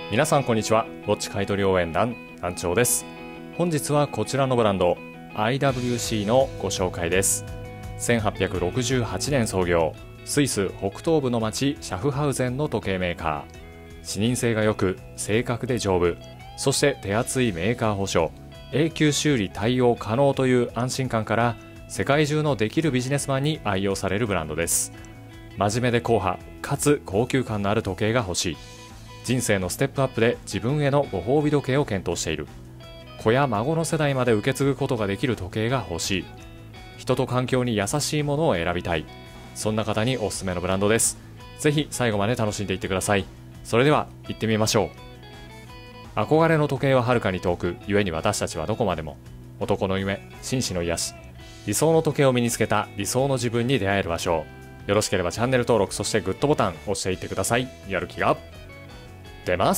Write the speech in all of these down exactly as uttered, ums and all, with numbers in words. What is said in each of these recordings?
皆さんこんにちは。ウォッチ買取応援団団長です。本日はこちらのブランド アイダブリューシー のご紹介です。せんはっぴゃくろくじゅうはちねん創業、スイス北東部の町シャフハウゼンの時計メーカー。視認性が良く正確で丈夫、そして手厚いメーカー保証、永久修理対応可能という安心感から世界中のできるビジネスマンに愛用されるブランドです。真面目で硬派かつ高級感のある時計が欲しい、人生のステップアップで自分へのご褒美時計を検討している、子や孫の世代まで受け継ぐことができる時計が欲しい、人と環境に優しいものを選びたい、そんな方におすすめのブランドです。ぜひ最後まで楽しんでいってください。それでは行ってみましょう。憧れの時計は遥かに遠く、故に私たちはどこまでも。男の夢、紳士の癒し、理想の時計を身につけた理想の自分に出会える場所。よろしければチャンネル登録、そしてグッドボタン押していってください。やる気が出ます。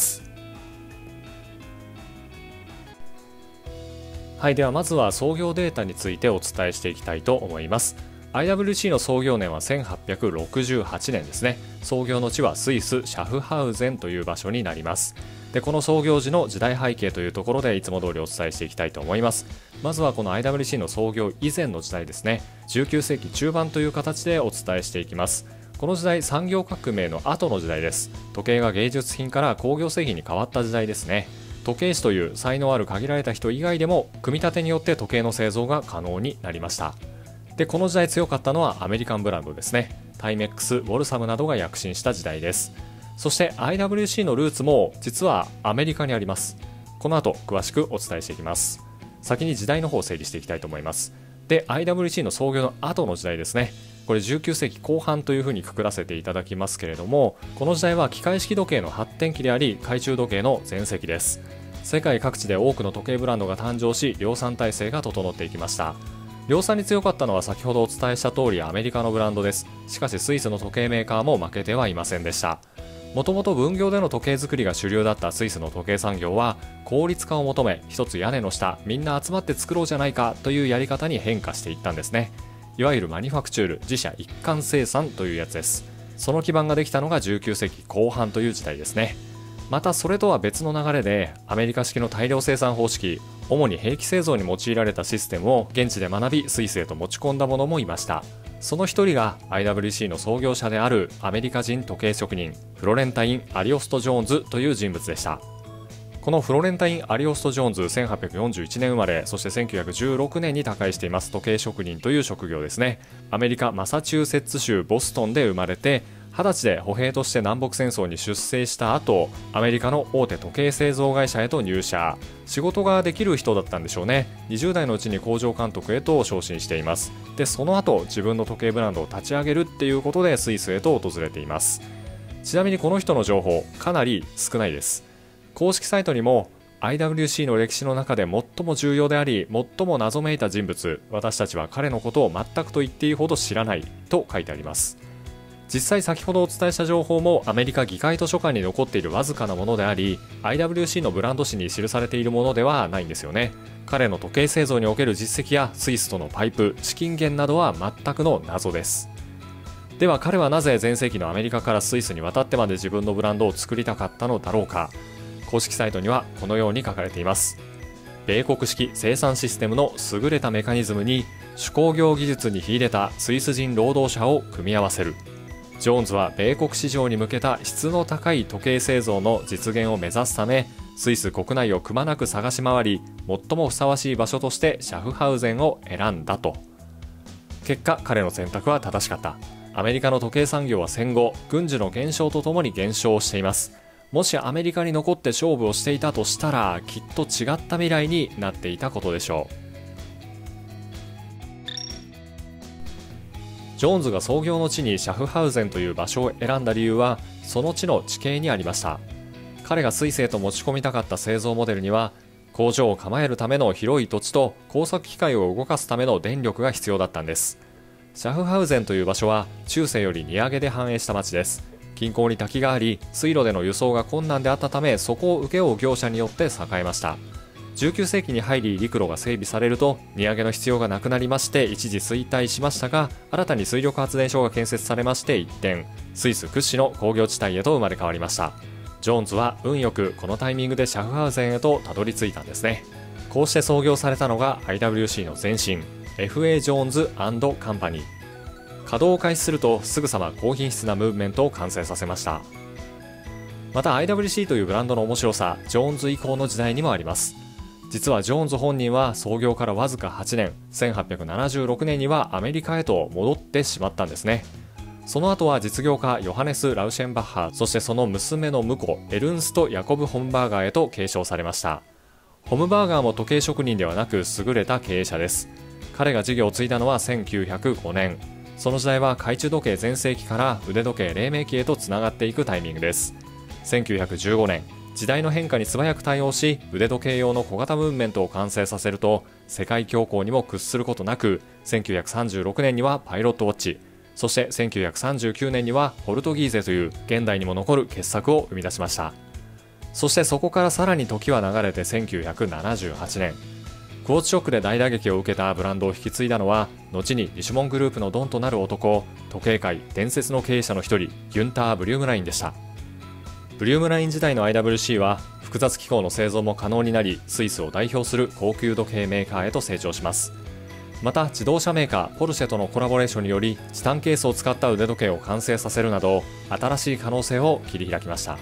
はい、ではまずは創業データについてお伝えしていきたいと思います。 アイダブリューシー の創業年はせんはっぴゃくろくじゅうはちねんですね。創業の地はスイスシャフハウゼンという場所になります。でこの創業時の時代背景というところでいつも通りお伝えしていきたいと思います。まずはこの アイダブリューシー の創業以前の時代ですね。じゅうきゅうせいき中盤という形でお伝えしていきます。この時代、産業革命の後の時代です。時計が芸術品から工業製品に変わった時代ですね。時計師という才能ある限られた人以外でも組み立てによって時計の製造が可能になりました。でこの時代強かったのはアメリカンブランドですね。タイメックス、ウォルサムなどが躍進した時代です。そして アイダブリューシー のルーツも実はアメリカにあります。この後詳しくお伝えしていきます。先に時代の方を整理していきたいと思います。で アイダブリューシー の創業の後の時代ですね。これじゅうきゅうせいきこう半というふうにくくらせていただきますけれども、この時代は機械式時計の発展期であり、懐中時計の全盛期です。世界各地で多くの時計ブランドが誕生し、量産体制が整っていきました。量産に強かったのは先ほどお伝えした通りアメリカのブランドです。しかしスイスの時計メーカーも負けてはいませんでした。もともと分業での時計作りが主流だったスイスの時計産業は効率化を求め、一つ屋根の下みんな集まって作ろうじゃないかというやり方に変化していったんですね。いわゆるマニファクチュール、自社一貫生産というやつです。その基盤ができたのがじゅうきゅうせいきこう半という時代ですね。またそれとは別の流れでアメリカ式の大量生産方式、主に兵器製造に用いられたシステムを現地で学びスイスへと持ち込んだ者もいました。その一人が アイダブリューシー の創業者であるアメリカ人時計職人フロレンタイン・アリオスト・ジョーンズという人物でした。このフロレンタイン・アリオスト・ジョーンズ、せんはっぴゃくよんじゅういちねん生まれ、そしてせんきゅうひゃくじゅうろくねんに他界しています。時計職人という職業ですね。アメリカマサチューセッツ州ボストンで生まれて、はたちで歩兵として南北戦争に出征した後、アメリカの大手時計製造会社へと入社。仕事ができる人だったんでしょうね。にじゅうだいのうちに工場監督へと昇進しています。でその後自分の時計ブランドを立ち上げるっていうことでスイスへと訪れています。ちなみにこの人の情報かなり少ないです。公式サイトにも アイダブリューシー の歴史の中で最も重要であり最も謎めいた人物、私たちは彼のことを全くと言っていいほど知らないと書いてあります。実際先ほどお伝えした情報もアメリカ議会図書館に残っているわずかなものであり、 アイダブリューシー のブランド誌に記されているものではないんですよね。彼の時計製造における実績やスイスとのパイプ、資金源などは全くの謎です。では彼はなぜ全盛期のアメリカからスイスに渡ってまで自分のブランドを作りたかったのだろうか。公式サイトにはこのように書かれています。米国式生産システムの優れたメカニズムに手工業技術に秀でたスイス人労働者を組み合わせる。ジョーンズは米国市場に向けた質の高い時計製造の実現を目指すため、スイス国内をくまなく探し回り、最もふさわしい場所としてシャフハウゼンを選んだと。結果彼の選択は正しかった。アメリカの時計産業は戦後軍需の減少とともに減少しています。もしアメリカに残って勝負をしていたとしたら、きっと違った未来になっていたことでしょう。ジョーンズが創業の地にシャフハウゼンという場所を選んだ理由はその地の地形にありました。彼がスイスへと持ち込みたかった製造モデルには、工場を構えるための広い土地と工作機械を動かすための電力が必要だったんです。シャフハウゼンという場所は中世より荷上げで繁栄した町です。近郊に滝があり、水路での輸送が困難であったため、そこを請け負う業者によって栄えました。じゅうきゅうせいきに入り陸路が整備されると荷上げの必要がなくなりまして、一時衰退しましたが、新たに水力発電所が建設されまして一転、スイス屈指の工業地帯へと生まれ変わりました。 ジョーンズは運よくこのタイミングでシャフハウゼンへとたどり着いたんですね。こうして創業されたのが アイダブリューシー の前身 エフエー ジョーンズ&カンパニー。稼働を開始するとすぐさま高品質なムーブメントを完成させました。また アイダブリューシー というブランドの面白さ、ジョーンズ以降の時代にもあります。実はジョーンズ本人は創業からわずかはちねん、せんはっぴゃくななじゅうろくねんにはアメリカへと戻ってしまったんですね。その後は実業家ヨハネス・ラウシェンバッハ、そしてその娘の婿エルンスト・ヤコブ・ホムバーガーへと継承されました。ホムバーガーも時計職人ではなく優れた経営者です。彼が事業を継いだのはせんきゅうひゃくごねん。その時代は懐中時計全盛期から腕時計黎明期へとつながっていくタイミングです。せんきゅうひゃくじゅうごねん、時代の変化に素早く対応し腕時計用の小型ムーブメントを完成させると、世界恐慌にも屈することなくせんきゅうひゃくさんじゅうろくねんにはパイロットウォッチ、そしてせんきゅうひゃくさんじゅうきゅうねんにはポルトギーゼという現代にも残る傑作を生み出しました。そしてそこからさらに時は流れてせんきゅうひゃくななじゅうはちねん、クォーツショックで大打撃を受けたブランドを引き継いだのは後にリシュモングループのドンとなる男、時計界伝説の経営者の一人ギュンター・ブリュームラインでした。ブリュームライン時代の アイダブリューシー は複雑機構の製造も可能になり、スイスを代表する高級時計メーカーへと成長します。また自動車メーカーポルシェとのコラボレーションによりチタンケースを使った腕時計を完成させるなど新しい可能性を切り開きました。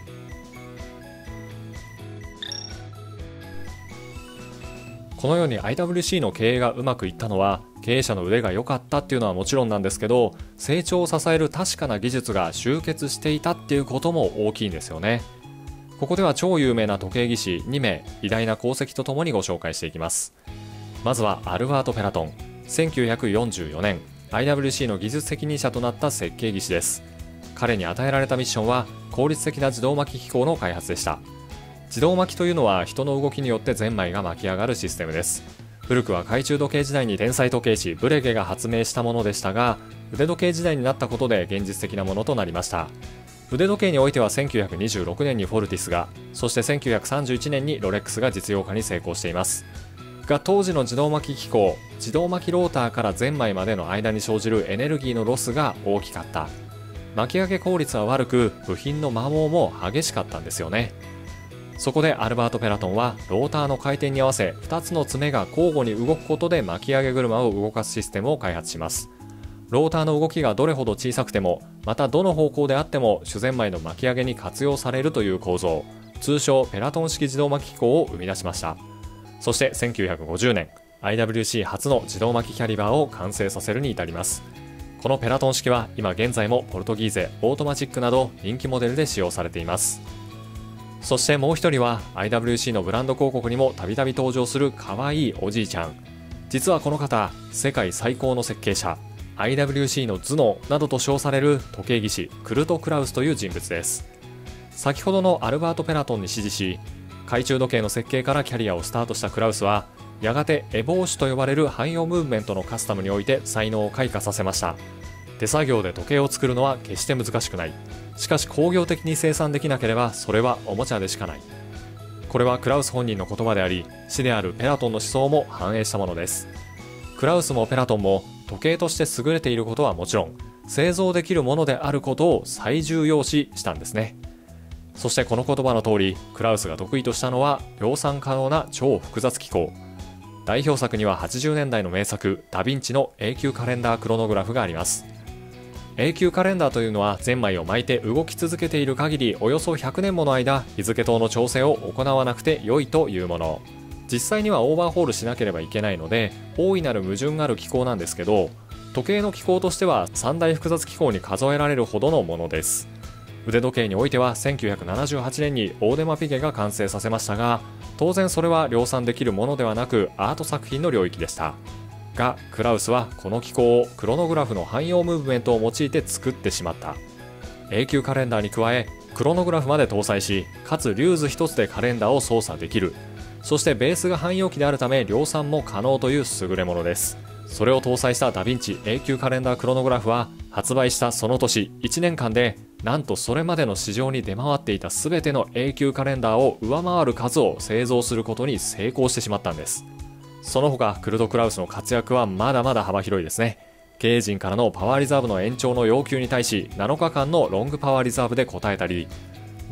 このように アイダブリューシー の経営がうまくいったのは経営者の腕が良かったっていうのはもちろんなんですけど、成長を支える確かな技術が集結していたっていうことも大きいんですよね。ここでは超有名な時計技師にめい偉大な功績とともにご紹介していきます。まずはアルバート・ペラトン。せんきゅうひゃくよんじゅうよねん アイダブリューシー の技術責任者となった設計技師です。彼に与えられたミッションは効率的な自動巻き機構の開発でした。自動巻きというのは人の動きによってゼンマイが巻き上がるシステムです。古くは懐中時計時代に天才時計師ブレゲが発明したものでしたが、腕時計時代になったことで現実的なものとなりました。腕時計においてはせんきゅうひゃくにじゅうろくねんにフォルティスが、そしてせんきゅうひゃくさんじゅういちねんにロレックスが実用化に成功していますが、当時の自動巻き機構、自動巻きローターからゼンマイまでの間に生じるエネルギーのロスが大きかった。巻き上げ効率は悪く部品の摩耗も激しかったんですよね。そこでアルバート・ペラトンはローターの回転に合わせふたつの爪が交互に動くことで巻き上げ車を動かすシステムを開発します。ローターの動きがどれほど小さくても、またどの方向であっても主ゼンマイの巻き上げに活用されるという構造、通称ペラトン式自動巻き機構を生み出しました。そしてせんきゅうひゃくごじゅうねん アイダブリューシー 初の自動巻きキャリバーを完成させるに至ります。このペラトン式は今現在もポルトギーゼ、オートマチックなど人気モデルで使用されています。そしてもう一人は アイダブリューシー のブランド広告にもたびたび登場する可愛いおじいちゃん。実はこの方、世界最高の設計者、 アイダブリューシー の頭脳などと称される時計技師クルト・クラウスという人物です。先ほどのアルバート・ペラトンに師事し、懐中時計の設計からキャリアをスタートしたクラウスは、やがてエボーシュと呼ばれる汎用ムーブメントのカスタムにおいて才能を開花させました。手作業で時計を作るのは決して難しくない。しかし工業的に生産できなければそれはおもちゃでしかない。これはクラウス本人の言葉であり、師であるペラトンの思想も反映したものです。クラウスもペラトンも時計として優れていることはもちろん、製造できるものであることを最重要視したんですね。そしてこの言葉の通り、クラウスが得意としたのは量産可能な超複雑機構。代表作にははちじゅうねんだいの名作ダヴィンチの永久カレンダークロノグラフがあります。永久カレンダーというのはゼンマイを巻いて動き続けている限りおよそひゃくねんもの間日付等の調整を行わなくて良いというもの。実際にはオーバーホールしなければいけないので大いなる矛盾がある機構なんですけど、時計の機構としては三大複雑機構に数えられるほどのものです。腕時計においてはせんきゅうひゃくななじゅうはちねんにオーデマ・ピゲが完成させましたが、当然それは量産できるものではなくアート作品の領域でしたが、クラウスはこの機構をクロノグラフの汎用ムーブメントを用いて作ってしまった。永久カレンダーに加えクロノグラフまで搭載し、かつリューズ一つでカレンダーを操作できる。そしてベースが汎用機であるため量産も可能という優れものです。それを搭載したダヴィンチ永久カレンダークロノグラフは発売したその年いちねんかんでなんとそれまでの市場に出回っていた全ての永久カレンダーを上回る数を製造することに成功してしまったんです。その他クルト・クラウスの活躍はまだまだ幅広いですね。経営陣からのパワーリザーブの延長の要求に対しなのかかんのロングパワーリザーブで応えたり、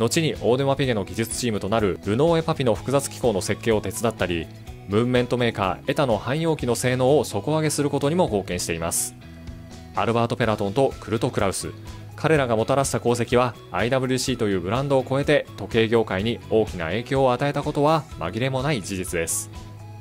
後にオーデマ・ピゲの技術チームとなるルノーエ・パピの複雑機構の設計を手伝ったり、ムーブメントメーカーエタの汎用機の性能を底上げすることにも貢献しています。アルバート・ペラトンとクルト・クラウス、彼らがもたらした功績は アイダブリューシー というブランドを超えて時計業界に大きな影響を与えたことは紛れもない事実です。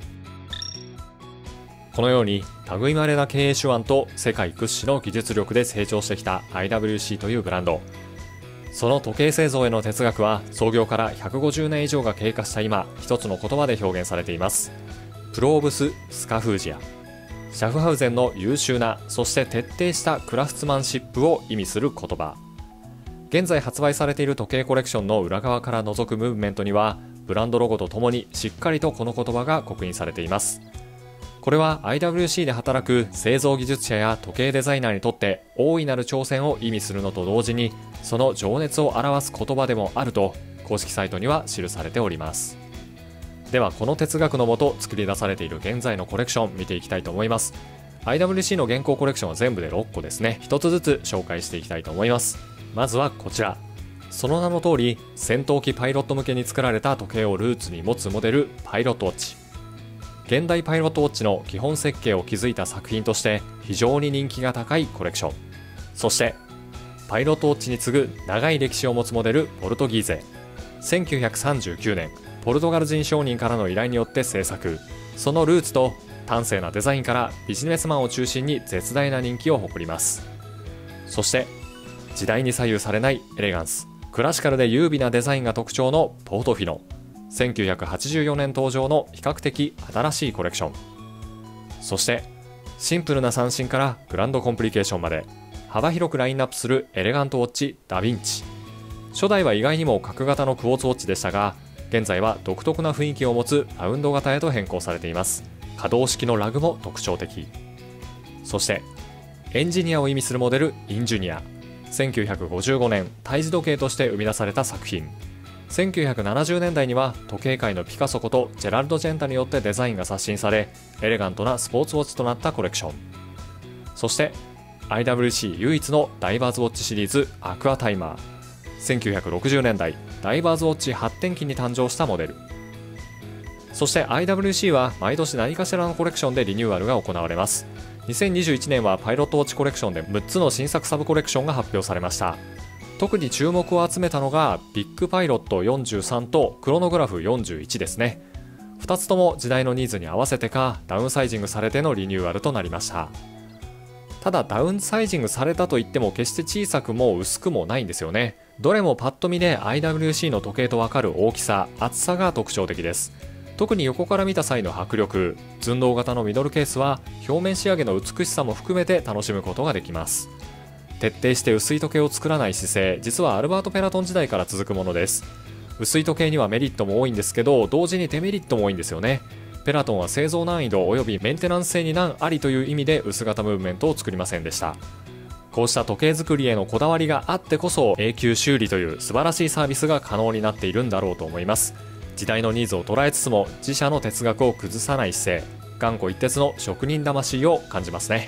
このように類まれな経営手腕と世界屈指の技術力で成長してきた アイダブリューシー というブランド。その時計製造への哲学は創業からひゃくごじゅうねん以上が経過した今、一つの言葉で表現されています。プローブス・スカフージア。シャフハウゼンの優秀な、そして徹底したクラフトマンシップを意味する言葉。現在発売されている時計コレクションの裏側から覗くムーブメントには、ブランドロゴとともにしっかりとこの言葉が刻印されています。これは アイダブリューシー で働く製造技術者や時計デザイナーにとって大いなる挑戦を意味するのと同時に、その情熱を表す言葉でもあると公式サイトには記されております。ではこの哲学のもと作り出されている現在のコレクション見ていきたいと思います。 アイダブリューシー の現行コレクションは全部でろっこですね。ひとつずつ紹介していきたいと思います。まずはこちら、その名の通り戦闘機パイロット向けに作られた時計をルーツに持つモデルパイロットウォッチ。現代パイロットウォッチの基本設計を築いた作品として非常に人気が高いコレクション。そしてパイロットウォッチに次ぐ長い歴史を持つモデルポルトギーゼ。せんきゅうひゃくさんじゅうきゅうねんポルトガル人商人からの依頼によって制作。そのルーツと端正なデザインからビジネスマンを中心に絶大な人気を誇ります。そして時代に左右されないエレガンス、クラシカルで優美なデザインが特徴のポートフィノ。せんきゅうひゃくはちじゅうよねん登場の比較的新しいコレクション。そしてシンプルな三振からグランドコンプリケーションまで幅広くラインナップするエレガントウォッチダヴィンチ。初代は意外にも角型のクォーツウォッチでしたが、現在は独特な雰囲気を持つラウンド型へと変更されています。可動式のラグも特徴的。そしてエンジニアを意味するモデルインジュニア。せんきゅうひゃくごじゅうごねん胎児時計として生み出された作品。せんきゅうひゃくななじゅうねんだいには時計界のピカソことジェラルド・ジェンタによってデザインが刷新され、エレガントなスポーツウォッチとなったコレクション。そして アイダブリューシー 唯一のダイバーズウォッチシリーズアクアタイマー。せんきゅうひゃくろくじゅうねんだいダイバーズウォッチ発展機に誕生したモデル。そして アイダブリューシー は毎年何かしらのコレクションでリニューアルが行われます。にせんにじゅういちねんはパイロットウォッチコレクションでむっつの新作サブコレクションが発表されました。特に注目を集めたのがビッグパイロットよんじゅうさんとクロノグラフよんじゅういちですね。ふたつとも時代のニーズに合わせてかダウンサイジングされてのリニューアルとなりました。ただダウンサイジングされたといっても決して小さくも薄くもないんですよね。どれもパッと見で アイダブリューシー の時計とわかる大きさ、厚さが特徴的です。特に横から見た際の迫力、寸胴型のミドルケースは表面仕上げの美しさも含めて楽しむことができます。徹底して薄い時計を作らない姿勢、実はアルバート・ペラトン時代から続くものです。薄い時計にはメリットも多いんですけど、同時にデメリットも多いんですよね。ペラトンは製造難易度およびメンテナンス性に難ありという意味で薄型ムーブメントを作りませんでした。こうした時計作りへのこだわりがあってこそ永久修理という素晴らしいサービスが可能になっているんだろうと思います。時代のニーズを捉えつつも自社の哲学を崩さない姿勢、頑固一徹の職人魂を感じますね。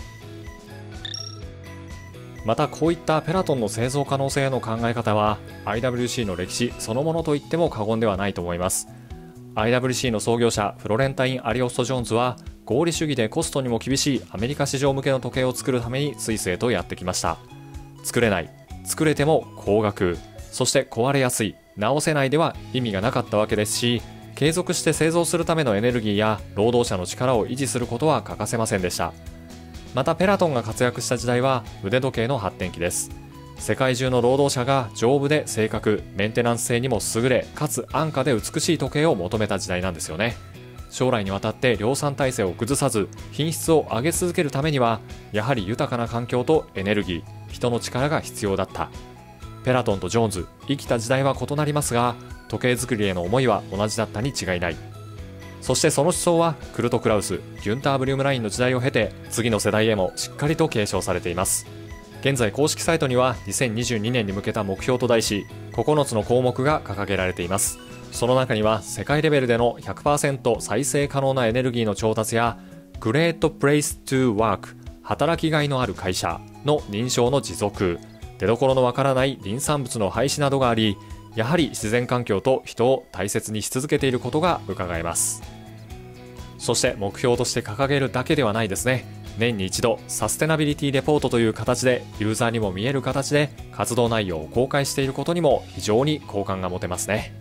またこういったペラトンの製造可能性への考え方は アイダブリューシー の歴史そのものと言っても過言ではないと思います。 アイダブリューシー の創業者フロレンタイン・アリオスト・ジョーンズは合理主義でコストにも厳しいアメリカ市場向けの時計を作るためにスイスへとやってきました。作れない、作れても高額、そして壊れやすい、直せないでは意味がなかったわけですし、継続して製造するためのエネルギーや労働者の力を維持することは欠かせませんでした。またペラトンが活躍した時代は腕時計の発展期です。世界中の労働者が丈夫で正確、メンテナンス性にも優れ、かつ安価で美しい時計を求めた時代なんですよね。将来にわたって量産体制を崩さず品質を上げ続けるためにはやはり豊かな環境とエネルギー、人の力が必要だった。ペラトンとジョーンズ、生きた時代は異なりますが時計作りへの思いは同じだったに違いない。そしてその思想はクルト・クラウス、ギュンター・ブリュームラインの時代を経て次の世代へもしっかりと継承されています。現在公式サイトにはにせんにじゅうにねんに向けた目標と題しここのつの項目が掲げられています。その中には世界レベルでの ひゃくパーセント 再生可能なエネルギーの調達やグレート・プレイス・トゥ・ワーク、働きがいのある会社の認証の持続、出どころのわからない林産物の廃止などがあり、 やはり自然環境と人を大切にし続けていることが伺えます。そして目標として掲げるだけではないですね。年に一度サステナビリティレポートという形でユーザーにも見える形で活動内容を公開していることにも非常に好感が持てますね。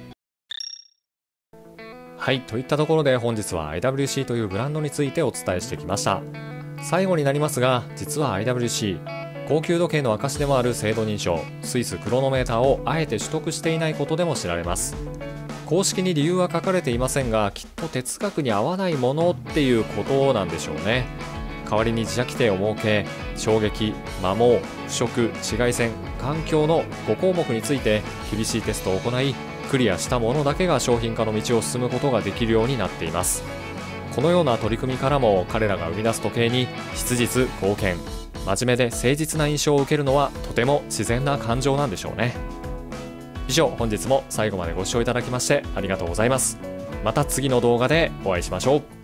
はい、といったところで本日は アイダブリューシー というブランドについてお伝えしてきました。最後になりますが、実は アイダブリューシー 高級時計の証でもある精度認証スイスクロノメーターをあえて取得していないことでも知られます。公式に理由は書かれていませんが、きっと哲学に合わないものっていうことなんでしょうね。代わりに自社規定を設け、衝撃、摩耗、腐食、紫外線、環境のご項目について厳しいテストを行い、クリアしたものだけが商品化の道を進むことができるようになっています。このような取り組みからも彼らが生み出す時計に質実貢献、真面目で誠実な印象を受けるのはとても自然な感情なんでしょうね。以上、本日も最後までご視聴いただきましてありがとうございます。また次の動画でお会いしましょう。